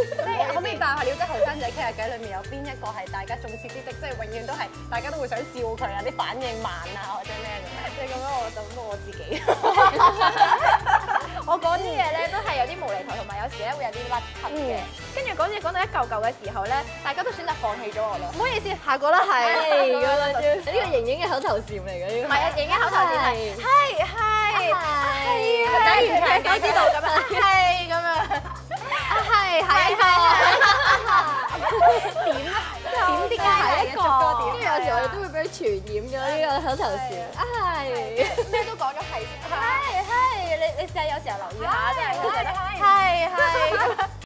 即係可唔可以爆下料？即係後生仔傾下偈裏面有邊一個係大家眾矢之的，即係永遠都係大家都會想笑佢啊，啲反應慢啊或者咩咁樣？ 你咁樣我就諗到我自己。我講啲嘢咧都係有啲無厘頭，同埋有時咧會有啲甩咳嘅。跟住講到一嚿嚿嘅時候咧，大家都選擇放棄咗我啦。唔好意思，下個啦係。 咁樣呢個瑩瑩嘅口頭禪嚟嘅呢個。 唔係啊，瑩瑩口頭禪係打完場就知道咁樣，係咁樣。點啲嘅係一個， 跟住有時我哋都會俾佢傳染咗呢個口頭禪。 咩都講咗係先。你試下有時候留意下，即係會覺得係。